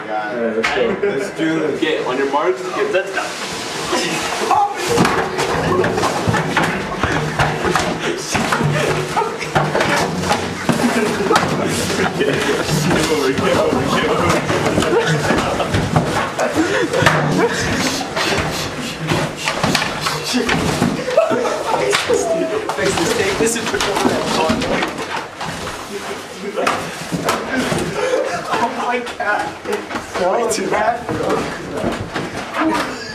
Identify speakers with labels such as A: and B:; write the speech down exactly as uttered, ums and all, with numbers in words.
A: god.
B: Alright, let's go.
A: Let's do this.
C: Okay, on your marks, get set, stop.
A: Fix this, take this and put it over that pond. Oh my god. It's so bad.